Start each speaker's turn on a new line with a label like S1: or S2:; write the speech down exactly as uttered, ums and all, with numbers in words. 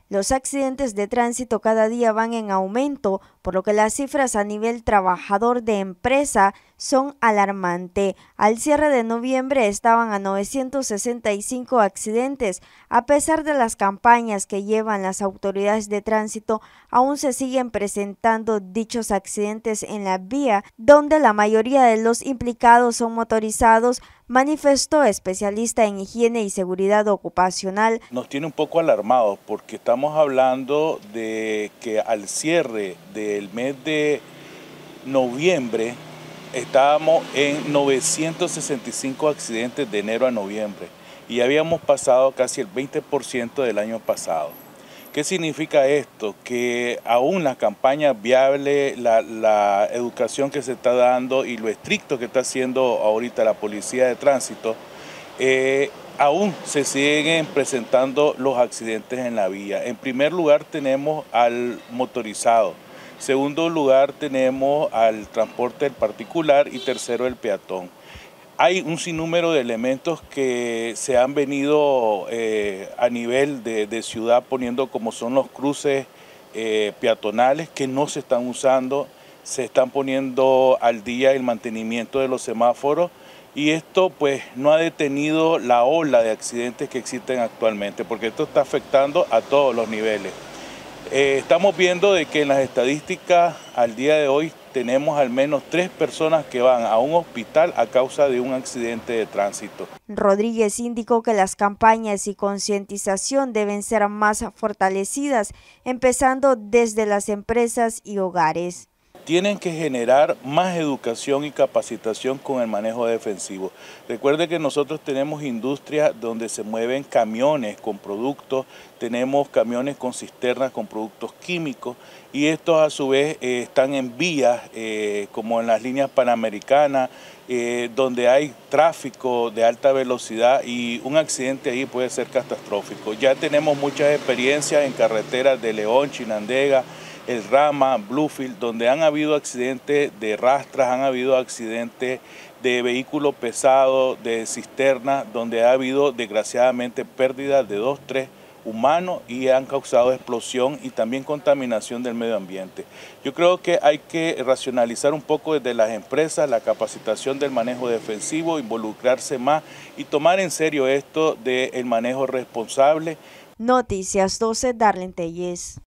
S1: Los accidentes de tránsito cada día van en aumento, por lo que las cifras a nivel trabajador de empresa son alarmantes. Al cierre de noviembre estaban a novecientos sesenta y cinco accidentes. A pesar de las campañas que llevan las autoridades de tránsito, aún se siguen presentando dichos accidentes en la vía, donde la mayoría de los implicados son motorizados, manifestó especialista en higiene y seguridad ocupacional.
S2: Nos tiene un poco alarmados porque estamos hablando de que al cierre del mes de noviembre estábamos en novecientos sesenta y cinco accidentes de enero a noviembre y habíamos pasado casi el veinte por ciento del año pasado. ¿Qué significa esto? Que aún la campaña viable, la, la educación que se está dando y lo estricto que está haciendo ahorita la policía de tránsito, eh, aún se siguen presentando los accidentes en la vía. En primer lugar tenemos al motorizado, segundo lugar tenemos al transporte del particular y tercero el peatón. Hay un sinnúmero de elementos que se han venido eh, a nivel de, de ciudad poniendo, como son los cruces eh, peatonales que no se están usando, se están poniendo al día el mantenimiento de los semáforos y esto pues no ha detenido la ola de accidentes que existen actualmente, porque esto está afectando a todos los niveles. Eh, estamos viendo de que en las estadísticas al día de hoy tenemos al menos tres personas que van a un hospital a causa de un accidente de tránsito.
S1: Rodríguez indicó que las campañas y concientización deben ser más fortalecidas, empezando desde las empresas y hogares.
S2: Tienen que generar más educación y capacitación con el manejo defensivo. Recuerde que nosotros tenemos industrias donde se mueven camiones con productos, tenemos camiones con cisternas con productos químicos y estos a su vez eh, están en vías eh, como en las líneas panamericanas, eh, donde hay tráfico de alta velocidad y un accidente ahí puede ser catastrófico. Ya tenemos muchas experiencias en carreteras de León, Chinandega, El Rama, Bluefield, donde han habido accidentes de rastras, han habido accidentes de vehículos pesados, de cisternas, donde ha habido desgraciadamente pérdidas de dos, tres humanos y han causado explosión y también contaminación del medio ambiente. Yo creo que hay que racionalizar un poco desde las empresas la capacitación del manejo defensivo, involucrarse más y tomar en serio esto del manejo responsable.
S1: Noticias doce, Darlene Telles.